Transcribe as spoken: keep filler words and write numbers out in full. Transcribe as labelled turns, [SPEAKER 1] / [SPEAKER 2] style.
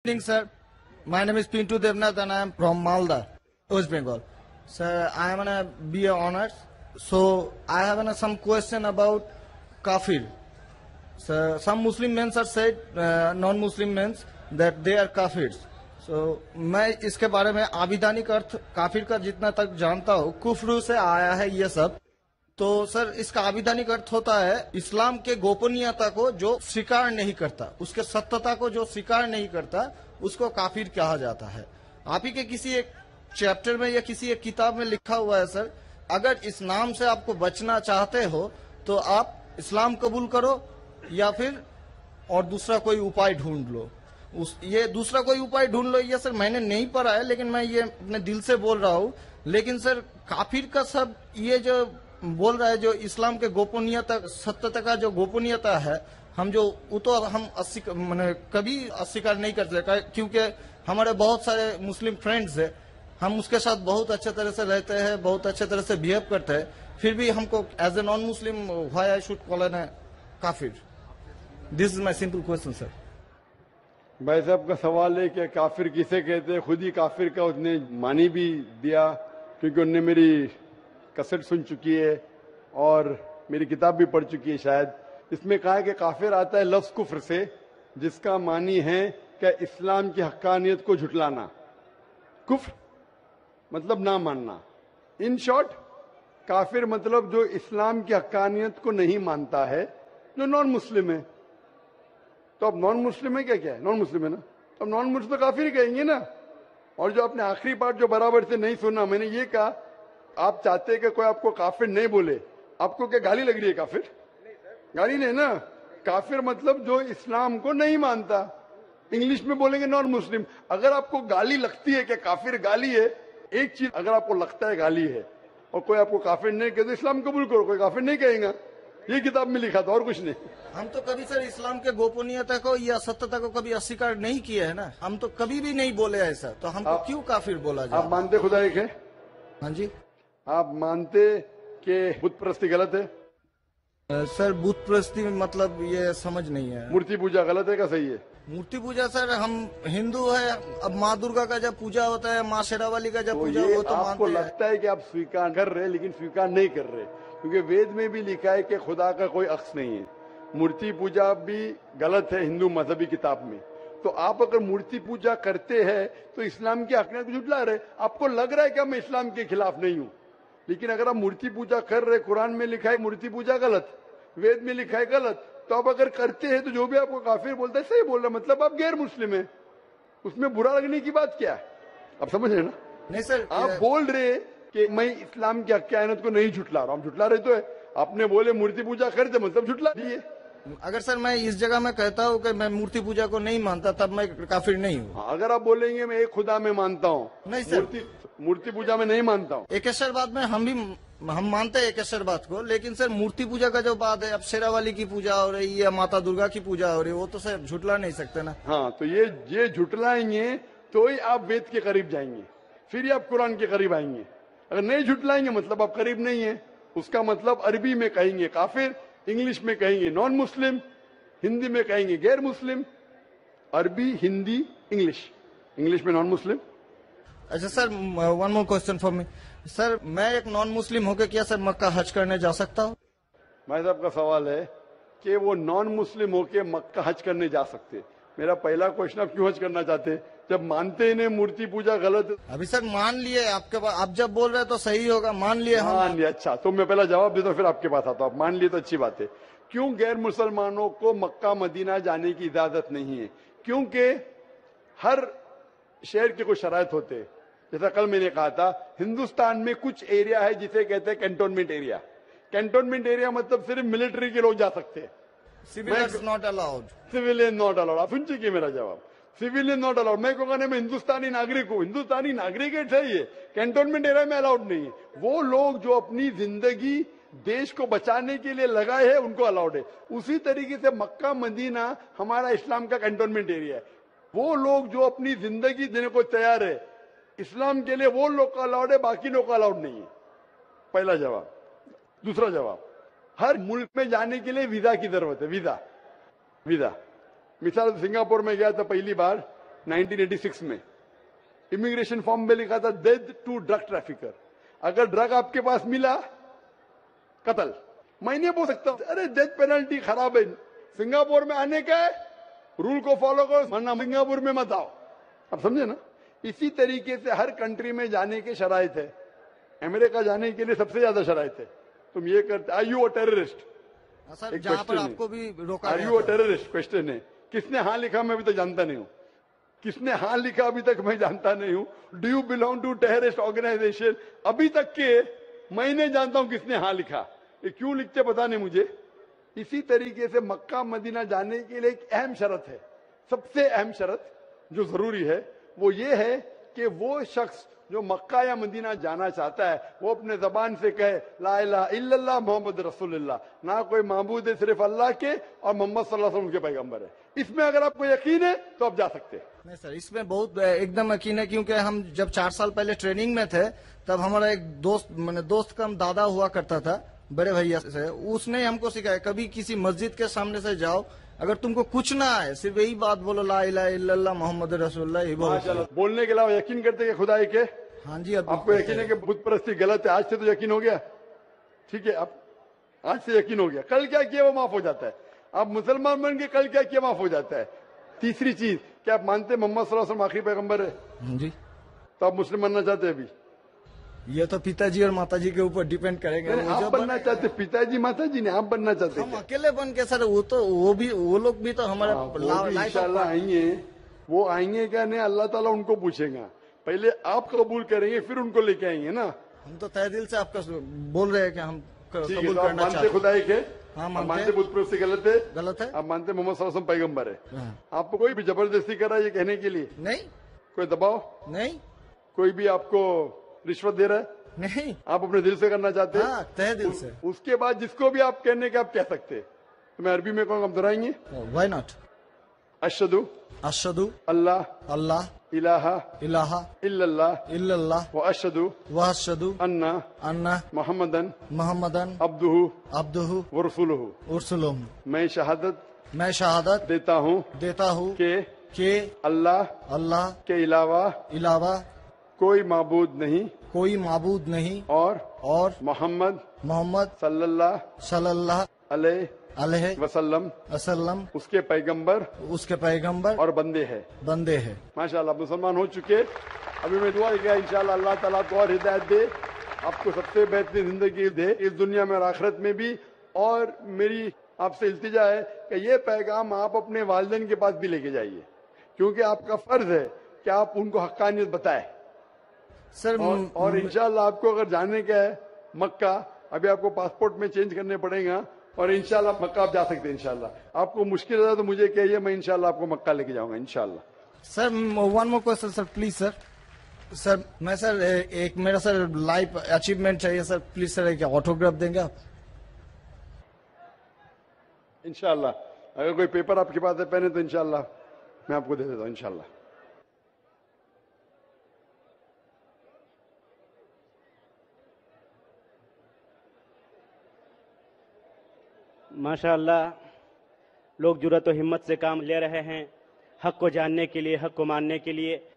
[SPEAKER 1] Good evening, sir. My name is Pintu Devnath and I am from Malda, West Bengal. Sir, I am on a B A honors. So I have an, some question about kafir. So some Muslim men are said, uh, non-Muslim men, that they are kafirs. So मैं इसके बारे में आविधानिक अर्थ काफिर का जितना तक जानता हूँ, कुफ्र से आया है ये सब. तो सर इसका आविधानिक अर्थ होता है इस्लाम के गोपनीयता को जो स्वीकार नहीं करता, उसके सत्यता को जो स्वीकार नहीं करता, उसको काफिर कहा जाता है. आप ही के किसी एक चैप्टर में या किसी एक किताब में लिखा हुआ है सर, अगर इस नाम से आपको बचना चाहते हो तो आप इस्लाम कबूल करो या फिर और दूसरा कोई उपाय ढूंढ लो. उस ये दूसरा कोई उपाय ढूंढ लो, ये सर मैंने नहीं पढ़ा है, लेकिन मैं ये अपने दिल से बोल रहा हूँ. लेकिन सर काफिर का सब ये जो बोल रहा है, जो इस्लाम के गोपनीयता सत्यता का जो गोपनीयता है, हम जो वो तो हम मैंने कभी अस्वीकार नहीं करते, क्योंकि हमारे बहुत सारे मुस्लिम फ्रेंड्स है, हम उसके साथ बहुत अच्छे तरह से रहते हैं, बहुत अच्छे तरह से बिहेव करते हैं, फिर भी हमको as a non Muslim why I should call an काफिर. This is my simple question sir.
[SPEAKER 2] भाई साहब का सवाल है कि काफिर किसे कहते हैं. खुद ही काफिर का उसने मानी भी दिया, क्योंकि उनने मेरी कसट सुन चुकी है और मेरी किताब भी पढ़ चुकी है शायद. इसमें कहा है कि काफिर आता है लफ्ज कुफ्र से, जिसका मानी है कि इस्लाम की हक्कानियत को झुटलाना. कुफ्र मतलब ना मानना. इन शॉर्ट काफिर मतलब जो इस्लाम की हक्कानियत को नहीं मानता है, जो नॉन मुस्लिम है. तो अब नॉन मुस्लिम है क्या? क्या है? नॉन मुस्लिम है ना. अब नॉन मुस्लिम तो काफिर ही कहेंगे ना. और जो आपने आखिरी पार्ट जो बराबर से नहीं सुना, मैंने ये कहा आप चाहते हैं कि कोई आपको काफिर नहीं बोले. आपको क्या गाली लग रही है? काफिर गाली नहीं ना. काफिर मतलब जो इस्लाम को नहीं मानता. इंग्लिश में बोलेंगे नॉन मुस्लिम. अगर आपको गाली लगती है कि काफिर गाली है, एक चीज अगर आपको लगता है गाली है और कोई आपको काफिर नहीं कहे तो इस्लाम कबूल करो. कोई काफिर नहीं कहेगा. ये किताब में लिखा था और कुछ नहीं.
[SPEAKER 1] हम तो कभी सर इस्लाम के गोपनीयता को या सत्यता को कभी अस्वीकार नहीं किया है ना. हम तो कभी भी नहीं बोले ऐसा, तो हमको क्यों काफिर बोला जाए?
[SPEAKER 2] आप मानते खुदा एक है?
[SPEAKER 1] हाँ जी.
[SPEAKER 2] आप मानते कि बुत परस्ती गलत है?
[SPEAKER 1] सर बुत परस्ती मतलब ये समझ नहीं है.
[SPEAKER 2] मूर्ति पूजा गलत है का सही है?
[SPEAKER 1] मूर्ति पूजा सर हम हिंदू है. अब माँ दुर्गा का जब पूजा होता है, माँ शेरावाली का जब
[SPEAKER 2] तो
[SPEAKER 1] पूजा हो तो
[SPEAKER 2] आपको लगता है कि आप स्वीकार कर रहे हैं, लेकिन स्वीकार नहीं कर रहे, क्योंकि वेद में भी लिखा है कि खुदा का कोई अक्स नहीं है. मूर्ति पूजा भी गलत है हिंदू मजहबी किताब में. तो आप अगर मूर्ति पूजा करते हैं तो इस्लाम की हकीकत को झुठला रहे. आपको लग रहा है कि मैं इस्लाम के खिलाफ नहीं हूं, लेकिन अगर आप मूर्ति पूजा कर रहे, कुरान में लिखा है मूर्ति पूजा गलत, वेद में लिखा है गलत, तो आप अगर करते हैं तो जो भी आपको काफिर बोलता है सही बोल रहा, मतलब आप गैर मुस्लिम है. उसमें बुरा लगने की बात क्या है? आप समझ रहे ना?
[SPEAKER 1] नहीं सर,
[SPEAKER 2] आप बोल रहे कि मैं इस्लाम की हकीकत को नहीं झुटला रहा हूं. झुटला रहे तो है. आपने बोले मूर्ति पूजा करते मतलब झुटला दिए.
[SPEAKER 1] अगर सर मैं इस जगह में कहता हूँ कि मैं मूर्ति पूजा को नहीं मानता, तब मैं काफिर नहीं हूँ.
[SPEAKER 2] अगर आप बोलेंगे मैं एक खुदा में मानता हूँ,
[SPEAKER 1] नहीं सर,
[SPEAKER 2] मूर्ति मूर्ति पूजा में नहीं मानता हूँ.
[SPEAKER 1] एकेश्वरवाद में हम भी हम मानते हैं एकेश्वरवाद को, लेकिन सर मूर्ति पूजा का जो बात है, अब शेरावाली की पूजा हो रही है, माता दुर्गा की पूजा हो रही है, वो तो सर झुटला नहीं सकते ना.
[SPEAKER 2] हाँ, तो ये ये झुटलाएंगे तो ही आप वेद के करीब जाएंगे, फिर ही आप कुरान के करीब आएंगे. अगर नहीं झुटलाएंगे मतलब आप करीब नहीं है. उसका मतलब अरबी में कहेंगे काफिर, इंग्लिश में कहेंगे नॉन मुस्लिम, हिंदी में कहेंगे गैर मुस्लिम. अरबी, हिंदी, इंग्लिश. इंग्लिश में नॉन मुस्लिम.
[SPEAKER 1] अच्छा sir, one more question for me. Sir मैं एक नॉन मुस्लिम होकर क्या सर मक्का हज करने जा सकता हूँ?
[SPEAKER 2] भाई साहब का सवाल है कि वो नॉन मुस्लिम होके मक्का हज करने जा सकते. मेरा पहला क्वेश्चन, आप क्यों हज करना चाहते? जब मानते ही नहीं मूर्ति पूजा गलत.
[SPEAKER 1] अभी सर मान लिए आपके पास, आप जब बोल रहे हैं तो सही होगा. मान लिए हम.
[SPEAKER 2] मान लिया. अच्छा, तो मैं पहला जवाब देता हूँ फिर आपके पास आता हूँ. आप मान लिए तो अच्छी बात है. क्यों गैर मुसलमानों को मक्का मदीना जाने की इजाजत नहीं है? क्योंकि हर शहर के कुछ शराइत होते हैं. जैसा कल मैंने कहा था, हिंदुस्तान में कुछ एरिया है जिसे कहते हैं कैंटोनमेंट एरिया. कैंटोनमेंट एरिया मतलब सिर्फ मिलिट्री के लोग जा सकते हैं.
[SPEAKER 1] Civilians not allowed.
[SPEAKER 2] Civilian not allowed. आप सुन चुके मेरा जवाब. Civilian not allowed. मैं कहूँगा मैं हिंदुस्तानी नागरिक हूँ. हिंदुस्तानी नागरिक है सही है, कैंटोनमेंट एरिया में अलाउड नहीं है. वो लोग जो अपनी जिंदगी देश को बचाने के लिए लगाए हैं उनको अलाउड है. उसी तरीके से मक्का मदीना हमारा इस्लाम का कैंटोनमेंट एरिया है. वो लोग जो अपनी जिंदगी देने को तैयार है इस्लाम के लिए, वो लोग का अलाउड है, बाकी लोग का अलाउड नहीं है. पहला जवाब. दूसरा जवाब, हर मुल्क में जाने के लिए वीजा की जरूरत है. वीजा वीजा मिसाल सिंगापुर में गया था पहली बार, नाइनटीन एटी सिक्स में इमिग्रेशन फॉर्म में लिखा था डेथ टू ड्रग ट्रैफिकर। अगर ड्रग आपके पास मिला, कत्ल। मैं नहीं बोल सकता अरे डेथ पेनल्टी खराब है, सिंगापुर में आने का है, रूल को फॉलो करो, वरना सिंगापुर में मत आओ। आप समझे ना? इसी तरीके से हर कंट्री में जाने के शराइत है। अमेरिका जाने के लिए सबसे ज्यादा शराइत है। तुम ये करते, are you a terrorist?
[SPEAKER 1] Sir जहाँ पर आपको भी रोका
[SPEAKER 2] are you a terrorist question है। किसने हाँ लिखा मैं अभी तक जानता नहीं हूँ। किसने हाँ लिखा अभी तक मैं जानता नहीं हूँ। Do you belong to terrorist organisation? अभी तक के मैं नहीं जानता हूँ किसने हाँ लिखा। ये क्यों लिखते पता नहीं मुझे। इसी तरीके से मक्का मदीना जाने के लिए एक अहम शर्त है, सबसे अहम शर्त जो जरूरी है वो ये है कि वो शख्स जो मक्का या मदीना जाना चाहता है वो अपने जबान से कहे ला इलाहा इल्लल्लाह मोहम्मद रसूलुल्लाह, ना कोई माबूद है सिर्फ अल्लाह के और मोहम्मद सल्लल्लाहु अलैहि वसल्लम उनके पैगंबर है। इसमें अगर आपको यकीन है तो आप जा सकते हैं।
[SPEAKER 1] नहीं सर, इसमें बहुत एकदम यकीन है, क्योंकि हम जब चार साल पहले ट्रेनिंग में थे तब हमारा एक दोस्त मैंने दोस्त का दादा हुआ करता था बड़े भैया से, उसने हमको सिखाया कभी किसी मस्जिद के सामने से जाओ, अगर तुमको कुछ ना आए सिर्फ यही बात बोलो ला इलाहा इल्लल्लाह मोहम्मद रसूलुल्लाह, ये बोलो।
[SPEAKER 2] बोलने के अलावा यकीन करते हैं खुदा एक है।
[SPEAKER 1] हाँ जी, अब
[SPEAKER 2] आपको यकीन है कि बुत परस्ती गलत है, आज से तो यकीन हो गया, ठीक है? अब आज से यकीन हो गया, कल क्या किया वो माफ हो जाता है। आप मुसलमान बन के कल क्या किया माफ हो जाता है। तीसरी चीज, क्या आप मानते मोहम्मद सल्लल्लाहु अलैहि वसल्लम आखिरी पैगंबर है?
[SPEAKER 1] जी।
[SPEAKER 2] तो आप मुस्लिम बनना चाहते हैं? अभी
[SPEAKER 1] ये तो पिताजी और माताजी के ऊपर डिपेंड करेंगे।
[SPEAKER 2] आप बनना चाहते, पिताजी माताजी ने, आप बनना चाहते?
[SPEAKER 1] हम अकेले बन के सर, वो तो वो भी वो लोग भी तो हमारे
[SPEAKER 2] इंशाल्लाह आएंगे। वो आएंगे क्या नहीं अल्लाह ताला उनको पूछेगा, पहले आप कबूल करेंगे फिर उनको लेके आएंगे ना।
[SPEAKER 1] हम तो तहे दिल से आपका बोल रहे हैं कि हम कबूल
[SPEAKER 2] तो
[SPEAKER 1] करना
[SPEAKER 2] मानते खुदा एक है?
[SPEAKER 1] हाँ,
[SPEAKER 2] मानते, मानते बुत परस्ती गलत है?
[SPEAKER 1] गलत है।
[SPEAKER 2] आप मानते मोहम्मद सल्लल्लाहु अलैहि वसल्लम पैगंबर है? आपको कोई भी जबरदस्ती करा ये कहने के लिए?
[SPEAKER 1] नहीं।
[SPEAKER 2] कोई दबाव
[SPEAKER 1] नहीं।
[SPEAKER 2] कोई भी आपको रिश्वत दे रहा है?
[SPEAKER 1] नहीं।
[SPEAKER 2] आप अपने दिल से करना चाहते हैं?
[SPEAKER 1] हाँ, तहे दिल से।
[SPEAKER 2] उसके बाद जिसको भी आप कहने के आप कह सकते हैं। तो मैं अरबी में कहूँगा, आप दोहराएंगे?
[SPEAKER 1] Why not?
[SPEAKER 2] अशहदु
[SPEAKER 1] अशहदु
[SPEAKER 2] अल्लाह
[SPEAKER 1] अल्लाह
[SPEAKER 2] इलाहा
[SPEAKER 1] इलाहा
[SPEAKER 2] इल्लल्लाह
[SPEAKER 1] इल्लल्लाह
[SPEAKER 2] व अशहदु
[SPEAKER 1] व अशहदु
[SPEAKER 2] अन्ना
[SPEAKER 1] अन्ना
[SPEAKER 2] मोहम्मदन
[SPEAKER 1] मोहम्मदन
[SPEAKER 2] अब्दुहु
[SPEAKER 1] अब्दुहु
[SPEAKER 2] व रसूलुहु।
[SPEAKER 1] उरसुलुहु।
[SPEAKER 2] मैं शहादत
[SPEAKER 1] मैं शहादत
[SPEAKER 2] देता हूँ
[SPEAKER 1] देता हूँ
[SPEAKER 2] कि
[SPEAKER 1] कि
[SPEAKER 2] अल्लाह
[SPEAKER 1] अल्लाह
[SPEAKER 2] के अलावा
[SPEAKER 1] अलावा
[SPEAKER 2] कोई माबूद नहीं
[SPEAKER 1] कोई माबूद नहीं
[SPEAKER 2] और
[SPEAKER 1] और
[SPEAKER 2] मोहम्मद
[SPEAKER 1] मोहम्मद
[SPEAKER 2] सल्लल्लाहु
[SPEAKER 1] सल्लल्लाहु
[SPEAKER 2] अलैहि
[SPEAKER 1] अलैहि
[SPEAKER 2] वसल्लम
[SPEAKER 1] वसल्लम
[SPEAKER 2] उसके पैगंबर
[SPEAKER 1] उसके पैगंबर
[SPEAKER 2] और बंदे है
[SPEAKER 1] बंदे हैं।
[SPEAKER 2] माशाल्लाह मुसलमान हो चुके। अभी मैं दुआ किया इंशाल्लाह अल्लाह ताला आपको और हिदायत दे, आपको सबसे बेहतरीन जिंदगी दे इस दुनिया में और आखिरत में भी। और मेरी आपसे इल्तिजा है कि ये पैगाम आप अपने वालिदैन के पास भी लेके जाइए, क्योंकि आपका फर्ज है कि आप उनको हक्कानियत बताएं।
[SPEAKER 1] सर
[SPEAKER 2] और, और इंशाल्लाह आपको अगर जाने का है मक्का, अभी आपको पासपोर्ट में चेंज करने पड़ेगा और इंशाल्लाह मक्का आप जा सकते हैं। इंशाल्लाह आपको मुश्किल है तो मुझे कहिए, मैं इंशाल्लाह आपको मक्का लेके जाऊंगा इंशाल्लाह।
[SPEAKER 1] Sir one more question sir, please sir. Sir मैं सर एक मेरा सर लाइफ अचीवमेंट चाहिए सर, प्लीज सर एक ऑटोग्राफ देंगे आप?
[SPEAKER 2] इंशाल्लाह अगर कोई पेपर आपके पास है पहने तो इंशाल्लाह मैं आपको दे देता हूँ इंशाल्लाह।
[SPEAKER 3] माशाअल्लाह लोग जुर्रत और हिम्मत से काम ले रहे हैं हक को जानने के लिए, हक को मानने के लिए।